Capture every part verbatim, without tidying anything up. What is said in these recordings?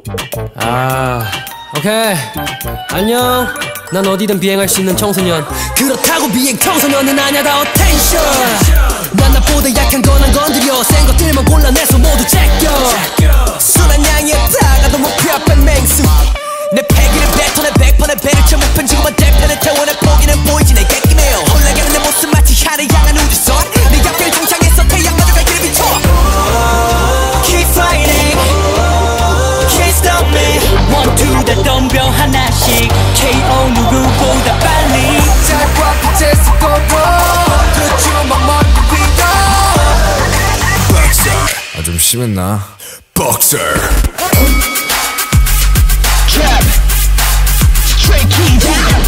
아, 오케이. 안녕. 난 어디든 비행할 수 있는 청소년. 그렇다고 비행 청소년은 아냐다 어텐션. 난 나보다 약한 건 안 건드려. 센 것들만 골라내서 모두 제껴. 순한 양이 다가도 목표 앞에 맹수. 내 패기를 뱉어내 백번의 배를 쳐 목편 지구만 대편에 태워내 포기는 보이지 내 객기네요. 올라가는 내 모습 마치 하늘 향한 우주선. 네 옆길 동창에서 태양마저 갈 길을 비춰. Keep fighting, can't stop me. One two 다 덤벼 하나씩 케이오 누구보다 빨리. 달과 빛의 속도로 그 주먹 멀리 위로. Boxer. 아, 좀 심했나? Boxer. Trap, straight key down.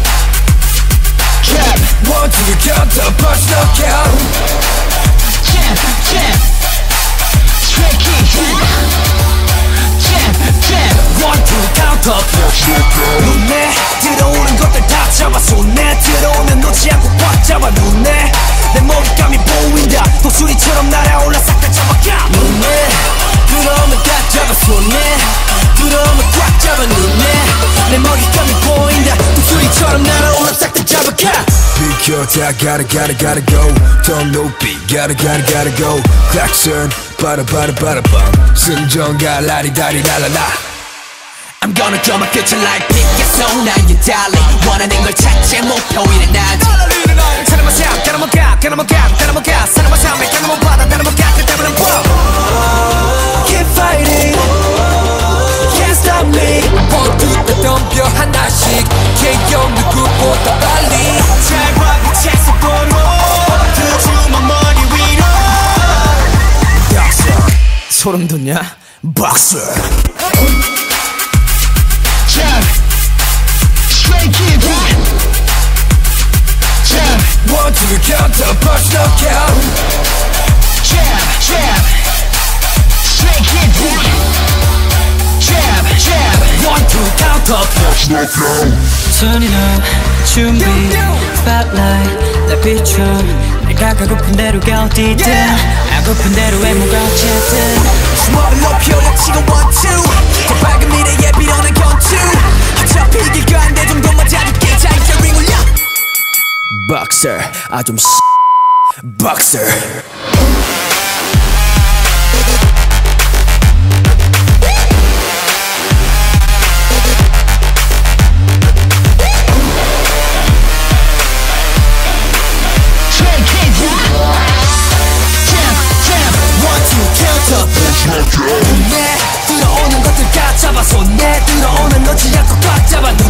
Trap, One two count the punch knockout. jab, jab, straight key down. Jab, jab, One two count the punch knockout. 눈에 들어오는 것들 다 잡아 손에 들어오면 놓지 않고 꽉 잡아. 눈에 내 먹잇감이 보인다. 독수리처럼 날아올라 싹 다 잡아가. 눈에 들어오면 다 잡아 손에 들어오면 꽉 잡아. 눈에 내 먹잇감이 보인다. 독수리처럼 날아올라 싹 다 잡아가. 비켜 다 gotta gotta gotta go. 더 높이 gotta gotta gotta go. Klaxon 바라 바라 바라 빵. 승전가 라리다리 랄랄라. I'm gonna draw my future like Picasso. 난 you darling 원하는 걸 찾지 목표이는 나지. 사람만 삶 따라만 가 따라만 가 따라만 가 사람만 삶에 따라만 받아 따라만 가 그 때문에 뭐. Keep fighting, can't stop me. 모두 다 덤벼 하나씩 케이오 누구보다 빨리. 달과 빛의 속도로 그 주먹 머리 위로. Boxer. 소름 돋냐? Boxer. jab, straight key down. Jab, One two count the punch knockout. jab, jab, straight key down. Jab, jab, One two count the punch knockout. Turn it up, 준비, spotlight, 날 비춰. 내가 가고픈 대로 가 어디든 하고픈 대로 외모가 어쨌든. 주먹을 높여 약치고 one two. 더 밝은 미래에 빌어낸 건투. 어차피 이길 거한데 정도만 잡을게. 자 이제 링 올려. Boxer, 아 좀 Boxer. straight key down. Jab, jab, One two count the punch knockout. 눈에 들어오는 것들 다 잡아 손에 들어오면 놓지 않고 꽉 잡아.